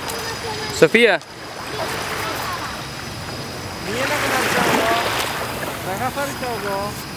ソフィア、 見えなくなっちゃうぞ。流されちゃうぞ。